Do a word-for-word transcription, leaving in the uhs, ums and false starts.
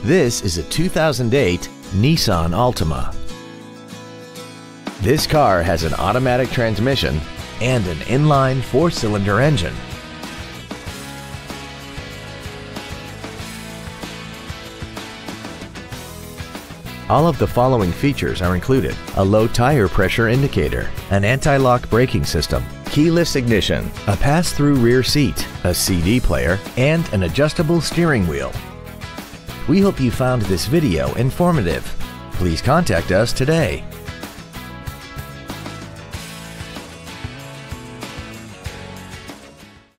This is a two thousand eight Nissan Altima. This car has an automatic transmission and an inline four-cylinder engine. All of the following features are included: a low tire pressure indicator, an anti-lock braking system, keyless ignition, a pass-through rear seat, a C D player, and an adjustable steering wheel. We hope you found this video informative. Please contact us today.